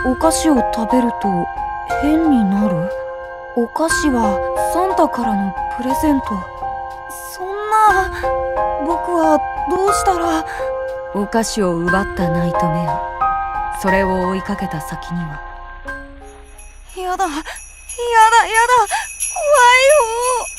お菓子を食べると変になる？お菓子はサンタからのプレゼント。そんな、僕はどうしたら。お菓子を奪ったナイトメア、それを追いかけた先には。やだ、怖いよ。